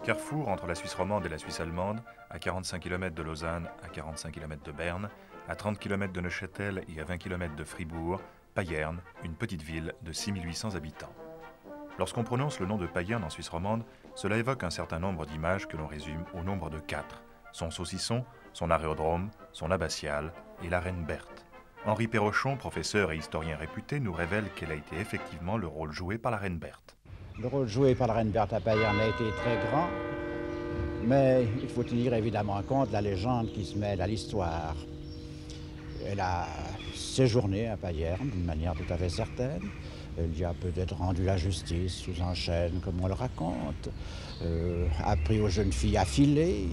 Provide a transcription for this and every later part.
Carrefour entre la Suisse romande et la Suisse allemande, à 45 km de Lausanne, à 45 km de Berne, à 30 km de Neuchâtel et à 20 km de Fribourg, Payerne, une petite ville de 6800 habitants. Lorsqu'on prononce le nom de Payerne en Suisse romande, cela évoque un certain nombre d'images que l'on résume au nombre de 4. Son saucisson, son aérodrome, son abbatiale et la reine Berthe. Henri Perrochon, professeur et historien réputé, nous révèle quel a été effectivement le rôle joué par la reine Berthe. Le rôle joué par la reine Berthe à Payerne a été très grand, mais il faut tenir évidemment compte de la légende qui se mêle à l'histoire. Elle a séjourné à Payerne d'une manière tout à fait certaine. Elle y a peut-être rendu la justice sous un chêne, comme on le raconte, appris aux jeunes filles à filer.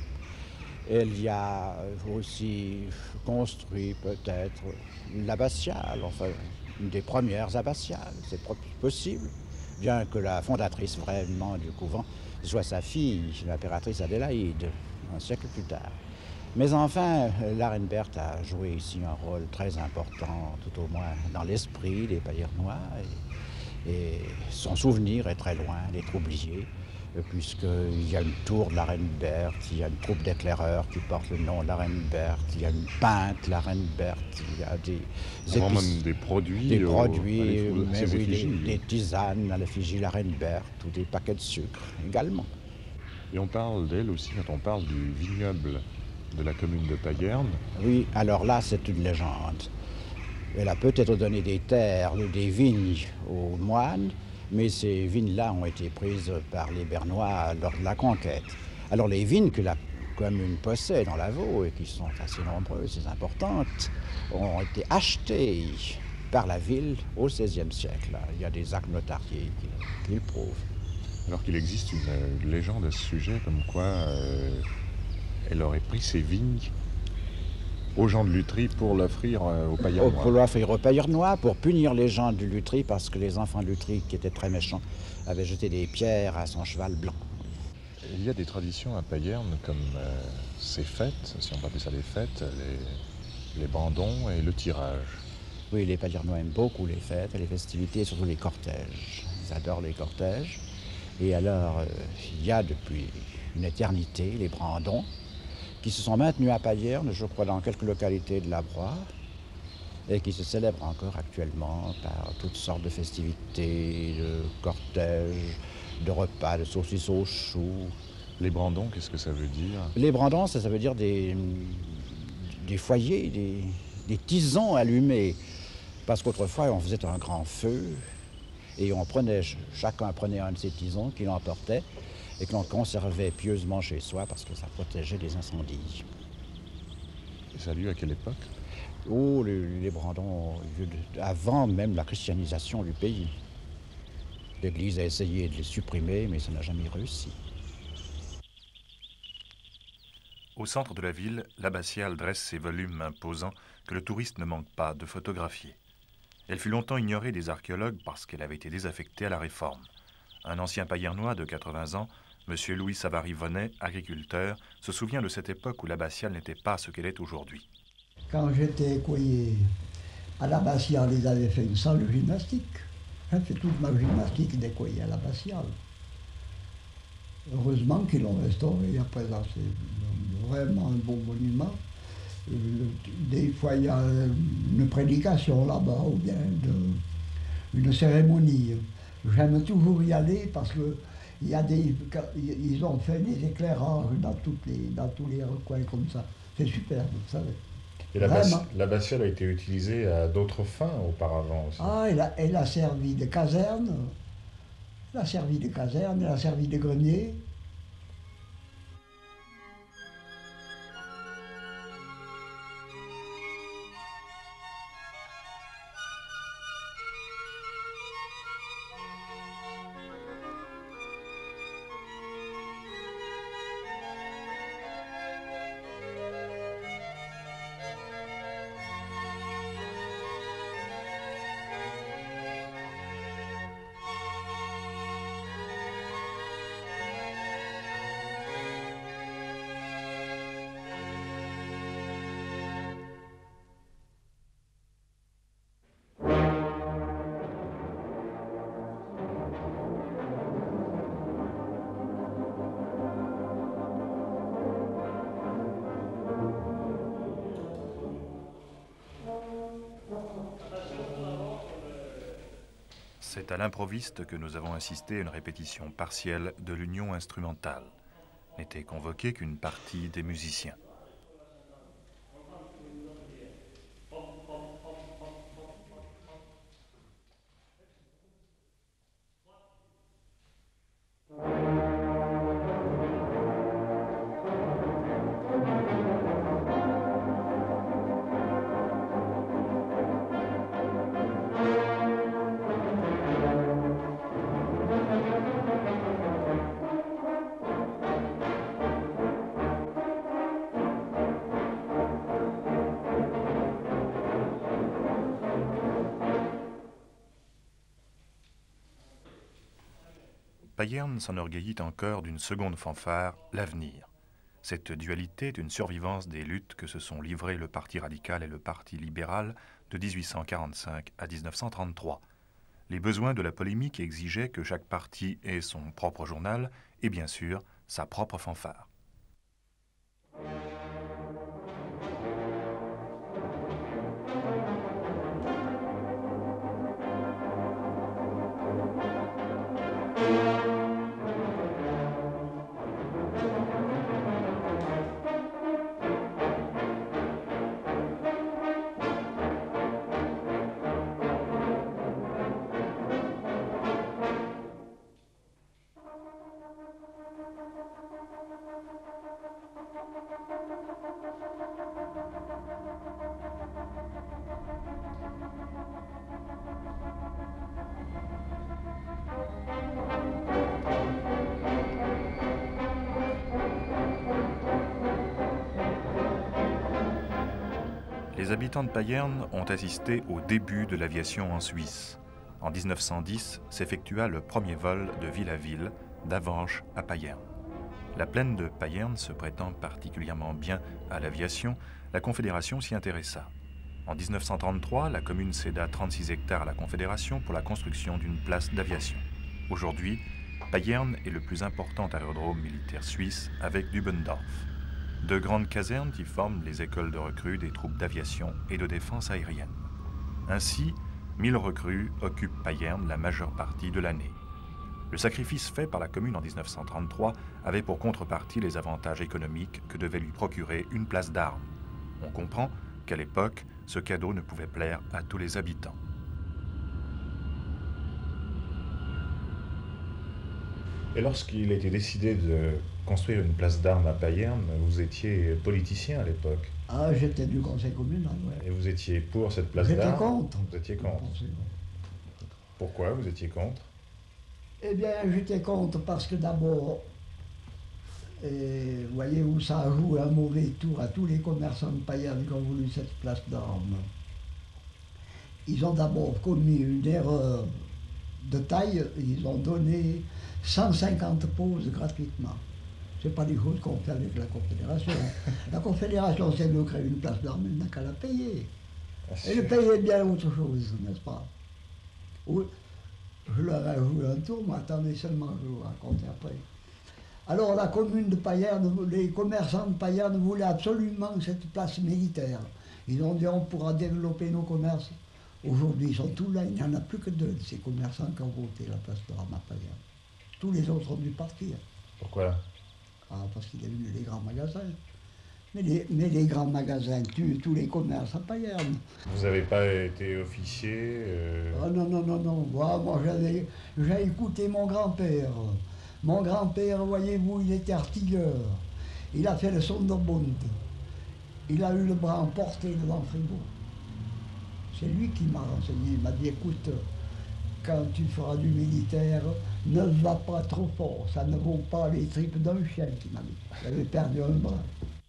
Elle y a aussi construit peut-être l'abbatiale, enfin une des premières abbatiales, c'est possible, bien que la fondatrice vraiment du couvent soit sa fille, l'impératrice Adélaïde, un siècle plus tard. Mais enfin, la reine Berthe a joué ici un rôle très important, tout au moins dans l'esprit des Payernois, et son souvenir est très loin d'être oublié, puisqu'il y a une tour de la reine Berthe, il y a une troupe d'éclaireurs qui porte le nom de la reine Berthe, il y a une pinte, la reine Berthe, il y a même des produits, mais oui, des tisanes à l'effigie de la reine Berthe, ou des paquets de sucre également. Et on parle d'elle aussi quand on parle du vignoble de la commune de Payerne. Oui, alors là, c'est une légende. Elle a peut-être donné des terres ou des vignes aux moines, mais ces vignes-là ont été prises par les Bernois lors de la conquête. Alors les vignes que la commune possède dans la Vaud, et qui sont assez nombreuses et importantes, ont été achetées par la ville au XVIe siècle. Il y a des actes notariés qui le prouvent. Alors qu'il existe une légende à ce sujet, comme quoi elle aurait pris ses vignes aux gens de Lutry pour l'offrir aux Payernois. Pour l'offrir aux Payernois, pour punir les gens de Lutry, parce que les enfants de Lutry, qui étaient très méchants, avaient jeté des pierres à son cheval blanc. Il y a des traditions à Payerne, comme ces fêtes, si on peut appeler ça des fêtes, les bandons et le tirage. Oui, les Payernois aiment beaucoup les fêtes, les festivités, surtout les cortèges. Ils adorent les cortèges. Et alors, il y a depuis une éternité les brandons, qui se sont maintenus à Payerne, je crois, dans quelques localités de la Broye, et qui se célèbrent encore actuellement par toutes sortes de festivités, de cortèges, de repas, de saucisses aux choux. Les brandons, qu'est-ce que ça veut dire? Les brandons, ça veut dire des foyers, des tisons allumés. Parce qu'autrefois, on faisait un grand feu, et chacun prenait un de ces tisons qu'il emportait, et que l'on conservait pieusement chez soi parce que ça protégeait des incendies. Et ça a lieu à quelle époque? Oh, les brandons, avant même la christianisation du pays. L'Église a essayé de les supprimer, mais ça n'a jamais réussi. Au centre de la ville, l'abbatiale dresse ses volumes imposants que le touriste ne manque pas de photographier. Elle fut longtemps ignorée des archéologues parce qu'elle avait été désaffectée à la Réforme. Un ancien Payernois de 80 ans, M. Louis Savary-Vonnet, agriculteur, se souvient de cette époque où l'abbatiale n'était pas ce qu'elle est aujourd'hui. Quand j'étais écoyer à l'abbatiale, ils avaient fait une salle de gymnastique. J'ai fait toute ma gymnastique d'écoyer à l'abbatiale. Heureusement qu'ils l'ont restauré. À présent, c'est vraiment un beau monument. Des fois, il y a une prédication là-bas ou bien une cérémonie. J'aime toujours y aller parce que ils ont fait des éclairages dans tous les recoins comme ça. C'est superbe, vous savez. Et l'abbatiale a été utilisée à d'autres fins auparavant aussi. Ah, elle a servi de caserne. Elle a servi de caserne, elle a servi de grenier. C'est à l'improviste que nous avons assisté à une répétition partielle de l'union instrumentale. N'était convoquée qu'une partie des musiciens. Payerne s'enorgueillit encore d'une seconde fanfare, l'avenir. Cette dualité est une survivance des luttes que se sont livrées le Parti radical et le Parti libéral de 1845 à 1933. Les besoins de la polémique exigeaient que chaque parti ait son propre journal et bien sûr sa propre fanfare. Les habitants de Payerne ont assisté au début de l'aviation en Suisse. En 1910, s'effectua le premier vol de ville à ville, d'Avenches à Payerne. La plaine de Payerne se prêtant particulièrement bien à l'aviation, la Confédération s'y intéressa. En 1933, la commune céda 36 hectares à la Confédération pour la construction d'une place d'aviation. Aujourd'hui, Payerne est le plus important aérodrome militaire suisse avec Dubendorf. De grandes casernes qui forment les écoles de recrues des troupes d'aviation et de défense aérienne. Ainsi, 1000 recrues occupent Payerne la majeure partie de l'année. Le sacrifice fait par la commune en 1933 avait pour contrepartie les avantages économiques que devait lui procurer une place d'armes. On comprend qu'à l'époque, ce cadeau ne pouvait plaire à tous les habitants. Et lorsqu'il était décidé de construire une place d'armes à Payerne, vous étiez politicien à l'époque. Ah, j'étais du conseil communal, oui. Et vous étiez pour cette place J'étais d'armes? contre. Vous étiez contre. Pourquoi vous étiez contre? Eh bien, j'étais contre parce que d'abord, voyez-vous, ça a joué un mauvais tour à tous les commerçants de Payerne qui ont voulu cette place d'armes. Ils ont d'abord commis une erreur de taille, ils ont donné 150 poses gratuitement. Ce n'est pas des choses qu'on fait avec la Confédération. La Confédération, c'est de créer une place d'armes, elle n'a qu'à la payer. Et le payer bien autre chose, n'est-ce pas? Oui, je leur ai joué un tour, mais attendez seulement, je vous raconte après. Alors la commune de Payerne, les commerçants de Payerne voulaient absolument cette place militaire. Ils ont dit on pourra développer nos commerces. Aujourd'hui, ils sont tous là, il n'y en a plus que deux de ces commerçants qui ont voté la place d'armes à Payerne. Tous les autres ont dû partir. Pourquoi? Ah, parce qu'il y a eu les grands magasins. Mais les grands magasins tuent tous les commerces à Payerne. Vous n'avez pas été officier Ah non, non, non, non. Moi, j'ai écouté mon grand-père. Mon grand-père, voyez-vous, il était artilleur. Il a fait le Sonderbund. Il a eu le bras emporté devant Fribourg. C'est lui qui m'a renseigné. Il m'a dit, écoute, quand tu feras du militaire, ne va pas trop fort. Ça ne vaut pas les tripes d'un chien, qui m'a dit. J'avais perdu un bras.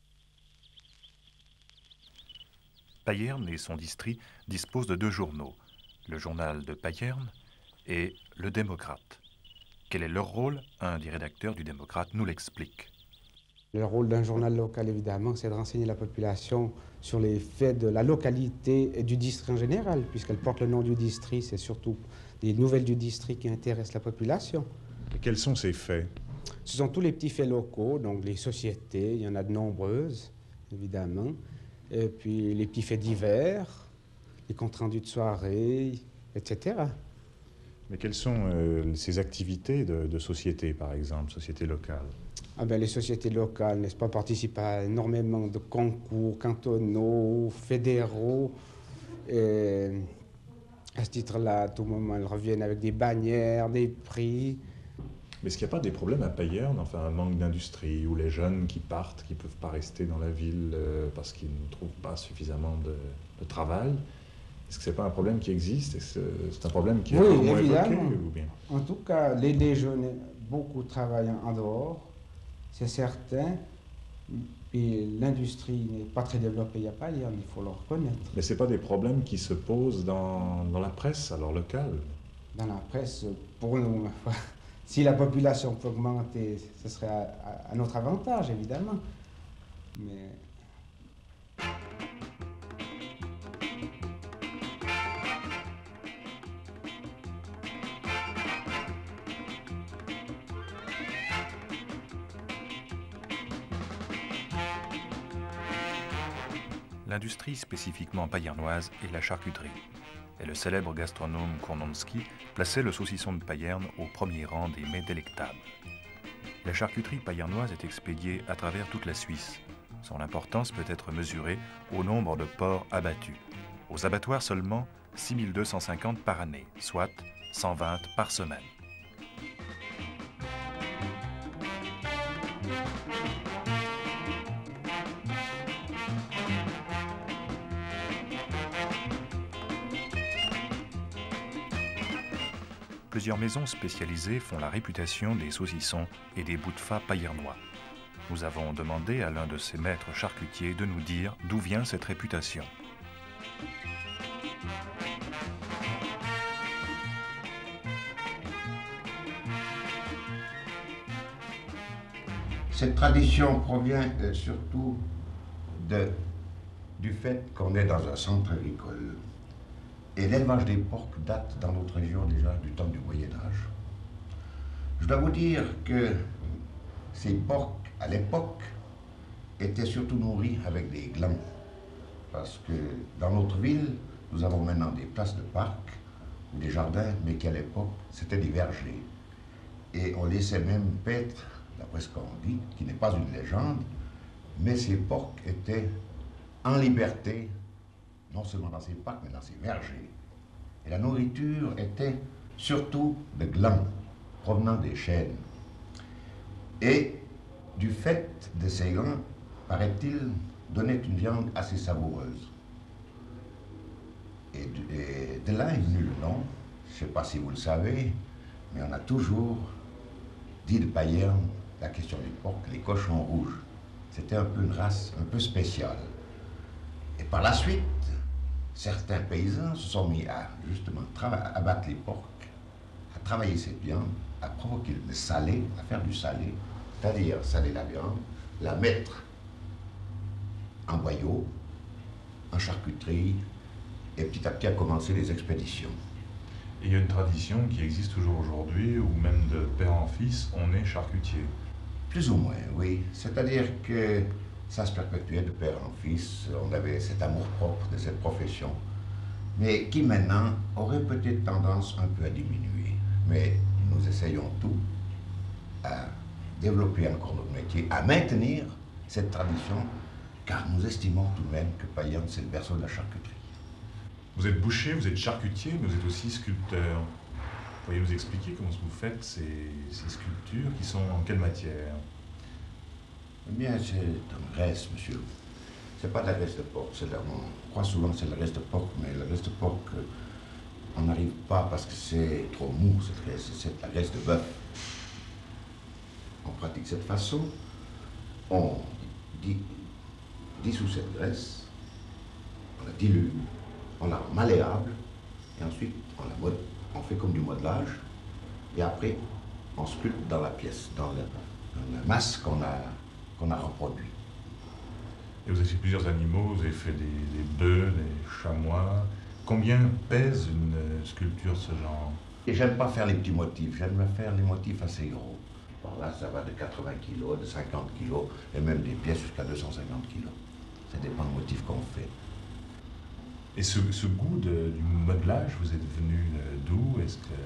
Payerne et son district disposent de deux journaux, le journal de Payerne et le Démocrate. Quel est leur rôle? Un des rédacteurs du Démocrate nous l'explique. Le rôle d'un journal local, évidemment, c'est de renseigner la population sur les faits de la localité et du district en général, puisqu'elle porte le nom du district. C'est surtout des nouvelles du district qui intéressent la population. Et quels sont ces faits? Ce sont tous les petits faits locaux, donc les sociétés, il y en a de nombreuses, évidemment. Et puis les petits faits divers, les comptes rendus de soirée, etc. Mais quelles sont ces activités de société, par exemple, société locale? Ah ben, les sociétés locales, n'est-ce pas, participent à énormément de concours cantonaux, fédéraux. Et à ce titre-là, à tout moment, elles reviennent avec des bannières, des prix. Mais est-ce qu'il n'y a pas des problèmes à Payerne, enfin un manque d'industrie, ou les jeunes qui partent, qui ne peuvent pas rester dans la ville parce qu'ils ne trouvent pas suffisamment de travail? Est-ce que ce n'est pas un problème qui existe? Est-ce que c'est un problème qui est Oui, évoqué évidemment. ou bien? En tout cas, les jeunes, beaucoup travaillent en dehors, c'est certain. Et l'industrie n'est pas très développée à Payerne, il faut le reconnaître. Mais ce n'est pas des problèmes qui se posent dans la presse, alors locale? Dans la presse, pour nous, ma foi, si la population peut augmenter, ce serait à notre avantage, évidemment. Mais L'industrie spécifiquement payernoise est la charcuterie. Et le célèbre gastronome Kournonski plaçait le saucisson de Payerne au premier rang des mets délectables. La charcuterie payernoise est expédiée à travers toute la Suisse. Son importance peut être mesurée au nombre de porcs abattus. Aux abattoirs seulement, 6250 par année, soit 120 par semaine. Plusieurs maisons spécialisées font la réputation des saucissons et des bouts de phat payernois. Nous avons demandé à l'un de ces maîtres charcutiers de nous dire d'où vient cette réputation. Cette tradition provient surtout du fait qu'on est dans un centre agricole. Et l'élevage des porcs date dans notre région déjà du temps du Moyen-Âge. Je dois vous dire que ces porcs, à l'époque, étaient surtout nourris avec des glands. Parce que dans notre ville, nous avons maintenant des places de parc ou des jardins, mais qu'à l'époque, c'était des vergers. Et on laissait même paître, d'après ce qu'on dit, qui n'est pas une légende, mais ces porcs étaient en liberté, non seulement dans ces parcs, mais dans ces vergers. Et la nourriture était surtout de glands provenant des chênes. Et du fait de ces glands, paraît-il, donnait une viande assez savoureuse. Et de là est venu le nom, je ne sais pas si vous le savez, mais on a toujours dit de Payerne la question des porcs, les cochons rouges. C'était un peu une race un peu spéciale. Et par la suite, certains paysans se sont mis à justement abattre les porcs, à travailler cette viande, à provoquer le salé, à faire du salé, c'est-à-dire saler la viande, la mettre en boyau, en charcuterie, et petit à petit à commencer les expéditions. Et il y a une tradition qui existe toujours aujourd'hui, où même de père en fils, on est charcutier. Plus ou moins, oui. C'est-à-dire que ça se perpétuait de père en fils. On avait cet amour-propre de cette profession, mais qui maintenant aurait peut-être tendance un peu à diminuer. Mais nous essayons tout à développer encore notre métier, à maintenir cette tradition, car nous estimons tout de même que Payerne, c'est le berceau de la charcuterie. Vous êtes boucher, vous êtes charcutier, mais vous êtes aussi sculpteur. Pourriez vous expliquer comment vous faites ces sculptures qui sont en quelle matière? Eh bien, c'est en graisse, monsieur. C'est pas de la graisse de porc. On croit souvent que c'est de la graisse de porc, mais la graisse de porc, on n'arrive pas parce que c'est trop mou, cette graisse. C'est de la graisse de bœuf. On pratique cette façon. On dissout cette graisse, on la dilue, on la rend malléable, et ensuite on fait comme du modelage, et après on sculpte dans la pièce, dans la masse qu'on a reproduit. Et vous avez fait plusieurs animaux, vous avez fait des bœufs, des chamois. Combien pèse une sculpture de ce genre? Et j'aime pas faire les petits motifs, j'aime faire les motifs assez gros. Par là, ça va de 80 kg, de 50 kg, et même des pièces jusqu'à 250 kg. Ça dépend du motif qu'on fait. Et ce goût du modelage, vous êtes venu d'où? Est-ce que...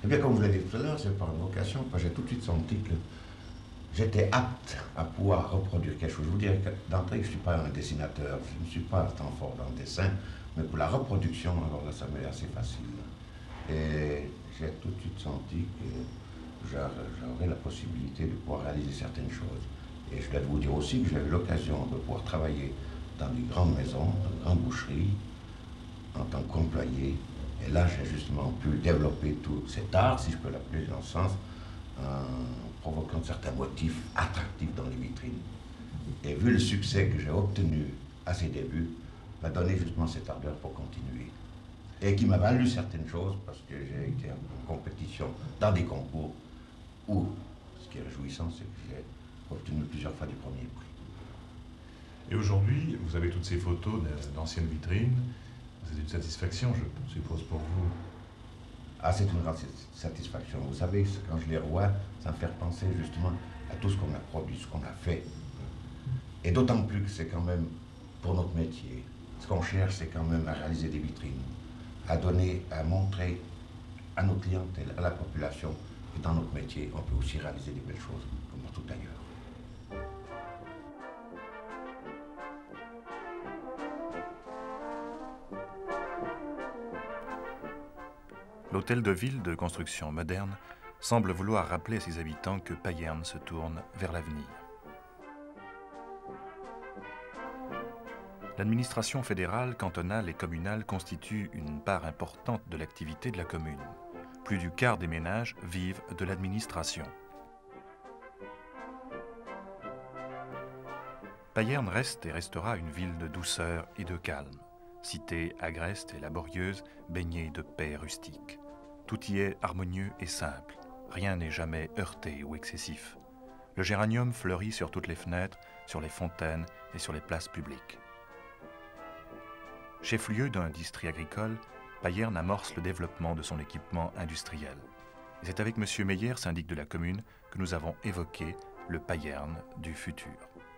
Eh bien, comme vous l'avez dit tout à l'heure, c'est par vocation, parce que j'ai tout de suite senti que j'étais apte à pouvoir reproduire quelque chose. Je vous dirais que d'entrée, je ne suis pas un dessinateur, je ne suis pas tant fort dans le dessin, mais pour la reproduction, alors là, ça m'est assez facile. Et j'ai tout de suite senti que j'aurais la possibilité de pouvoir réaliser certaines choses. Et je dois vous dire aussi que j'ai eu l'occasion de pouvoir travailler dans des grandes maisons, dans de grandes boucheries, en tant qu'employé. Et là, j'ai justement pu développer tout cet art, si je peux l'appeler dans ce sens, en provoquant certains motifs attractifs dans les vitrines. Et vu le succès que j'ai obtenu à ces débuts, m'a donné justement cette ardeur pour continuer. Et qui m'a valu certaines choses, parce que j'ai été en compétition dans des concours où, ce qui est réjouissant, c'est que j'ai obtenu plusieurs fois du premier prix. Et aujourd'hui, vous avez toutes ces photos d'anciennes vitrines. C'est une satisfaction, je suppose, pour vous. Ah, c'est une grande satisfaction. Vous savez, quand je les revois, ça me fait penser justement à tout ce qu'on a produit, ce qu'on a fait. Et d'autant plus que c'est quand même pour notre métier. Ce qu'on cherche, c'est quand même à réaliser des vitrines, à donner, à montrer à nos clientèles, à la population, que dans notre métier, on peut aussi réaliser des belles choses, comme partout ailleurs. L'hôtel de ville de construction moderne semble vouloir rappeler à ses habitants que Payerne se tourne vers l'avenir. L'administration fédérale, cantonale et communale constitue une part importante de l'activité de la commune. Plus du quart des ménages vivent de l'administration. Payerne reste et restera une ville de douceur et de calme. Cité agreste et laborieuse, baignée de paix rustique. Tout y est harmonieux et simple. Rien n'est jamais heurté ou excessif. Le géranium fleurit sur toutes les fenêtres, sur les fontaines et sur les places publiques. Chef-lieu d'un district agricole, Payerne amorce le développement de son équipement industriel. Et c'est avec M. Meyer, syndic de la commune, que nous avons évoqué le Payerne du futur.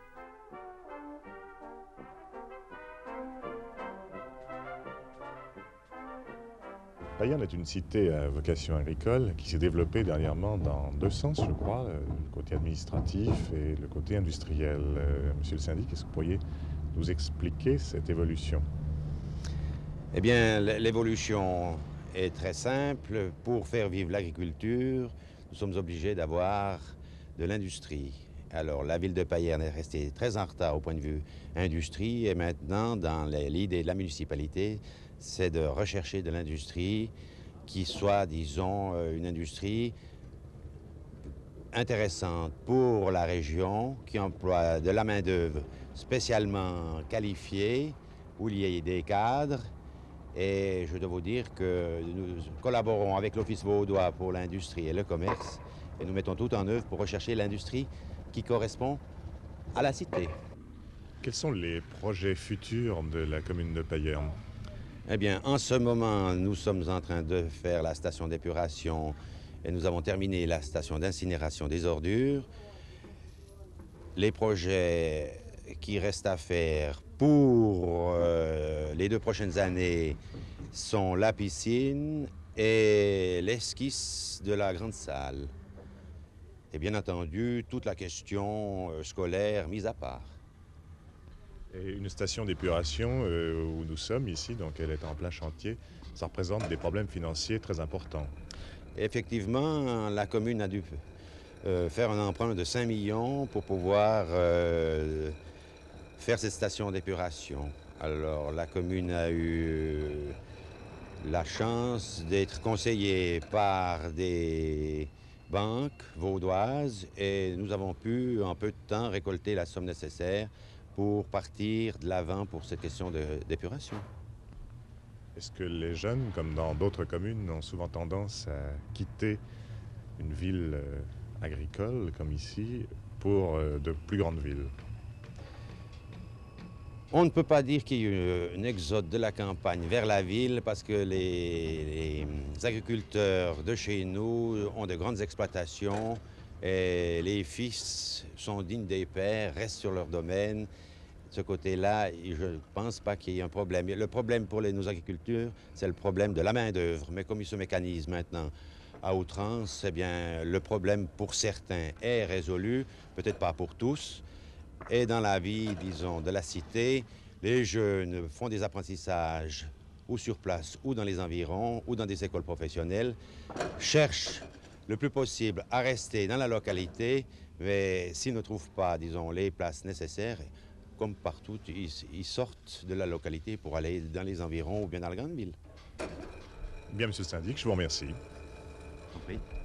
Payerne est une cité à vocation agricole qui s'est développée dernièrement dans deux sens, je crois, le côté administratif et le côté industriel. Monsieur le syndic, est-ce que vous pourriez nous expliquer cette évolution? Eh bien, l'évolution est très simple. Pour faire vivre l'agriculture, nous sommes obligés d'avoir de l'industrie. Alors, la ville de Payerne est restée très en retard au point de vue industrie et maintenant, dans l'idée de la municipalité, c'est de rechercher de l'industrie qui soit, disons, une industrie intéressante pour la région, qui emploie de la main-d'œuvre spécialement qualifiée, où il y ait des cadres. Et je dois vous dire que nous collaborons avec l'Office vaudois pour l'industrie et le commerce, et nous mettons tout en œuvre pour rechercher l'industrie qui correspond à la cité. Quels sont les projets futurs de la commune de Payerne? Eh bien, en ce moment, nous sommes en train de faire la station d'épuration et nous avons terminé la station d'incinération des ordures. Les projets qui restent à faire pour les 2 prochaines années sont la piscine et l'esquisse de la grande salle. Et bien entendu, toute la question scolaire mise à part. Et une station d'épuration où nous sommes ici, donc elle est en plein chantier, ça représente des problèmes financiers très importants. Effectivement, la commune a dû faire un emprunt de 5 millions pour pouvoir faire cette station d'épuration. Alors, la commune a eu la chance d'être conseillée par des banques vaudoises et nous avons pu, en peu de temps, récolter la somme nécessaire pour partir de l'avant pour cette question d'épuration. Est-ce que les jeunes, comme dans d'autres communes, ont souvent tendance à quitter une ville agricole, comme ici, pour de plus grandes villes? On ne peut pas dire qu'il y ait eu un exode de la campagne vers la ville parce que les agriculteurs de chez nous ont de grandes exploitations et les fils sont dignes des pères, restent sur leur domaine. De ce côté-là, je ne pense pas qu'il y ait un problème. Le problème pour nos agriculteurs, c'est le problème de la main-d'œuvre. Mais comme il se mécanise maintenant à outrance, eh bien, le problème pour certains est résolu, peut-être pas pour tous. Et dans la vie, disons, de la cité, les jeunes font des apprentissages ou sur place, ou dans les environs, ou dans des écoles professionnelles, cherchent le plus possible à rester dans la localité, mais s'ils ne trouvent pas, disons, les places nécessaires, comme partout, ils sortent de la localité pour aller dans les environs ou bien dans la grande ville. Bien, monsieur le syndic, je vous remercie. Compris.